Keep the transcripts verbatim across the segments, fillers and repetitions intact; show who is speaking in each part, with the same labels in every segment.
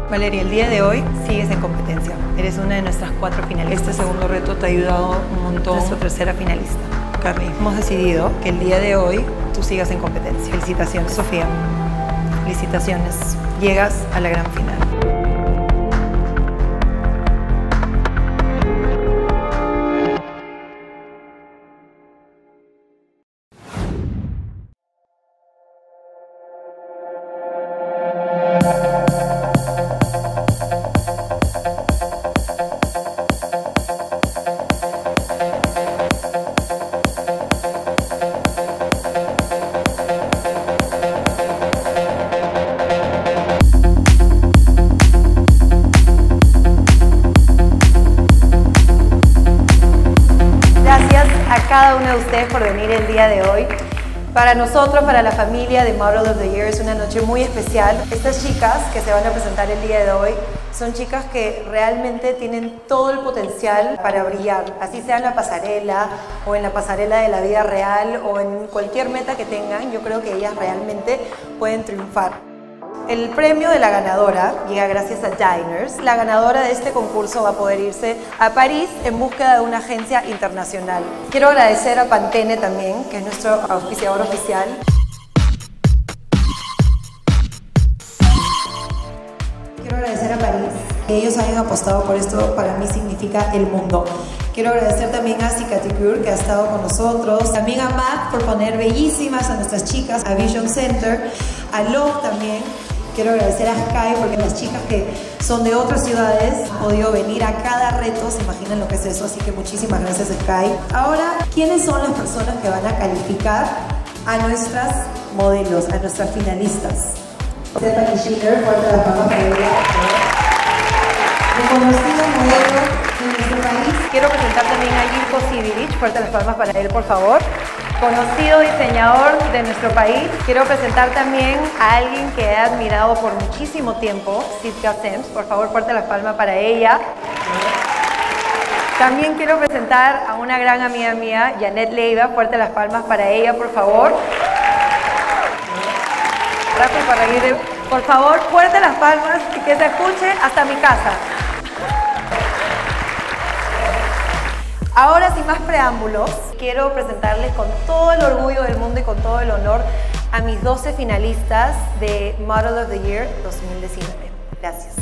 Speaker 1: Valeria, el día de hoy sigues en competencia. Eres una de nuestras cuatro finalistas. Este segundo reto te ha ayudado un montón. Nuestra tercera finalista. Carly, hemos decidido que el día de hoy tú sigas en competencia. Felicitaciones. Sofía, felicitaciones. Llegas a la gran final. Cada uno de ustedes por venir el día de hoy. Para nosotros, para la familia de Model of the Year, es una noche muy especial. Estas chicas que se van a presentar el día de hoy son chicas que realmente tienen todo el potencial para brillar, así sea en la pasarela o en la pasarela de la vida real o en cualquier meta que tengan. Yo creo que ellas realmente pueden triunfar. El premio de la ganadora llega gracias a Diners. La ganadora de este concurso va a poder irse a París en búsqueda de una agencia internacional. Quiero agradecer a Pantene también, que es nuestro auspiciador oficial. Quiero agradecer a París. Que ellos hayan apostado por esto, para mí significa el mundo. Quiero agradecer también a Cicatricure, que ha estado con nosotros. También a Mac por poner bellísimas a nuestras chicas. A Vision Center. A Love también. Quiero agradecer a Sky porque las chicas que son de otras ciudades han podido venir a cada reto, se imaginan lo que es eso, así que muchísimas gracias Sky. Ahora, ¿quiénes son las personas que van a calificar a nuestras modelos, a nuestras finalistas? Stephanie Schiller, fuerte las palmas para ella. Reconocido modelo de nuestro país. Quiero presentar también a Jirko Sibilic, fuerte las palmas para él, por favor. Conocido diseñador de nuestro país. Quiero presentar también a alguien que he admirado por muchísimo tiempo, Sitka Sims. Por favor, fuerte las palmas para ella. También quiero presentar a una gran amiga mía, Janet Leiva. Fuerte las palmas para ella, por favor. Rafa Parraguirre, por favor, fuerte las palmas y que se escuche hasta mi casa. Ahora, sin más preámbulos, quiero presentarles con todo el orgullo del mundo y con todo el honor a mis doce finalistas de Model of the Year dos mil diecinueve. Gracias.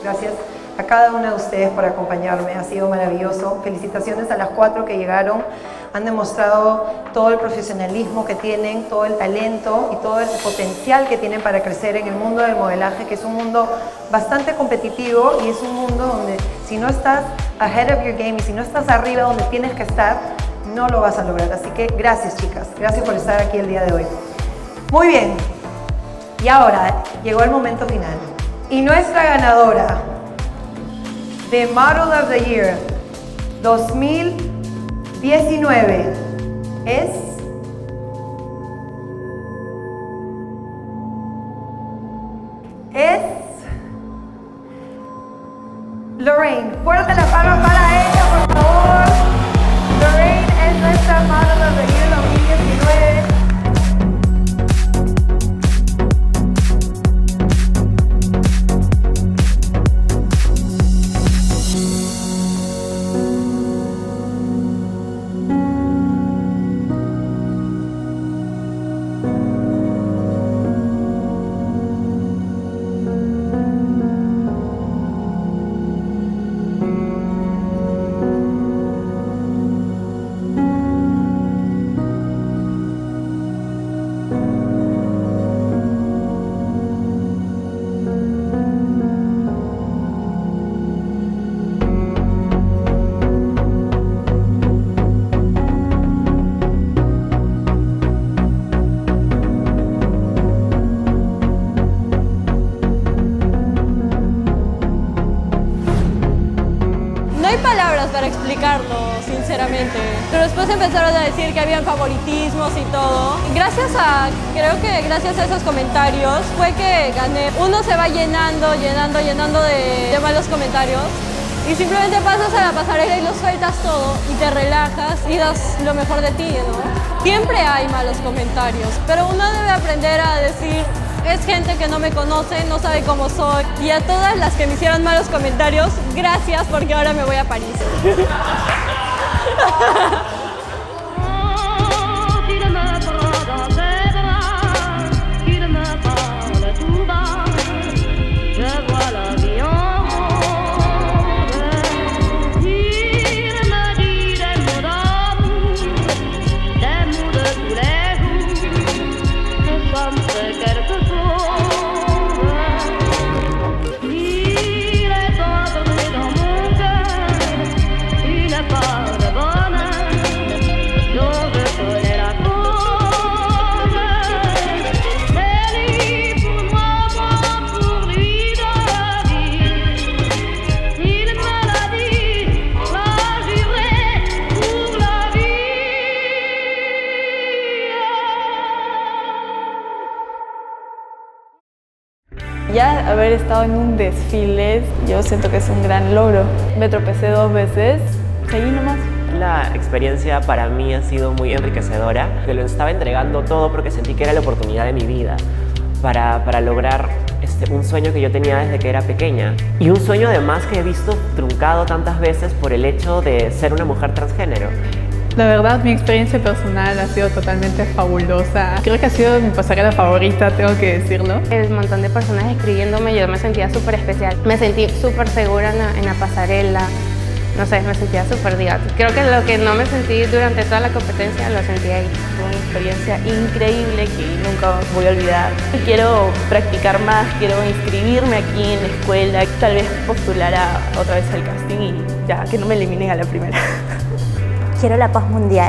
Speaker 1: Gracias a cada una de ustedes por acompañarme, ha sido maravilloso. Felicitaciones a las cuatro que llegaron, han demostrado todo el profesionalismo que tienen, todo el talento y todo el potencial que tienen para crecer en el mundo del modelaje, que es un mundo bastante competitivo y es un mundo donde si no estás ahead of your game y si no estás arriba donde tienes que estar, no lo vas a lograr. Así que gracias, chicas, gracias por estar aquí el día de hoy. Muy bien, y ahora llegó el momento final y nuestra ganadora de Model of the Year dos mil diecinueve es es Lorraine. Fuerte la palma para ella, por favor. Lorraine es nuestra Model of the Year dos mil diecinueve.
Speaker 2: Palabras para explicarlo, sinceramente. Pero después empezaron a decir que habían favoritismos y todo. Gracias a, creo que gracias a esos comentarios fue que gané. Uno se va llenando, llenando, llenando de, de malos comentarios. Y simplemente pasas a la pasarela y lo sueltas todo y te relajas y das lo mejor de ti, ¿no? Siempre hay malos comentarios, pero uno debe aprender a decir, es gente que no me conoce, no sabe cómo soy. Y a todas las que me hicieron malos comentarios, gracias porque ahora me voy a París.
Speaker 3: Ya haber estado en un desfile, yo siento que es un gran logro. Me tropecé dos veces, seguí nomás.
Speaker 4: La experiencia para mí ha sido muy enriquecedora. Que lo estaba entregando todo porque sentí que era la oportunidad de mi vida para, para lograr este, un sueño que yo tenía desde que era pequeña. Y un sueño además que he visto truncado tantas veces por el hecho de ser una mujer transgénero.
Speaker 3: La verdad, mi experiencia personal ha sido totalmente fabulosa. Creo que ha sido mi pasarela favorita, tengo que decirlo.
Speaker 5: El montón de personas escribiéndome, yo me sentía súper especial. Me sentí súper segura en la, en la pasarela. No sé, me sentía súper diva. Creo que lo que no me sentí durante toda la competencia lo sentí ahí.
Speaker 6: Fue una experiencia increíble que nunca voy a olvidar. Quiero practicar más, quiero inscribirme aquí en la escuela, tal vez postular a, otra vez al casting y ya, que no me eliminen a la primera.
Speaker 7: Quiero la paz mundial.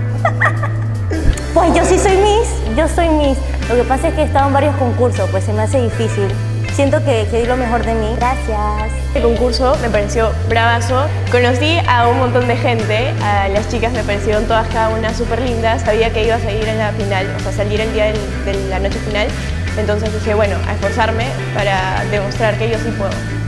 Speaker 7: Pues yo sí soy Miss, yo soy Miss. Lo que pasa es que he estado en varios concursos, pues se me hace difícil. Siento que, que di lo mejor de mí. Gracias.
Speaker 6: El concurso me pareció bravazo. Conocí a un montón de gente, a las chicas me parecieron todas cada una súper lindas. Sabía que iba a salir en la final, o sea, salir el día del, de la noche final. Entonces dije, bueno, a esforzarme para demostrar que yo sí puedo.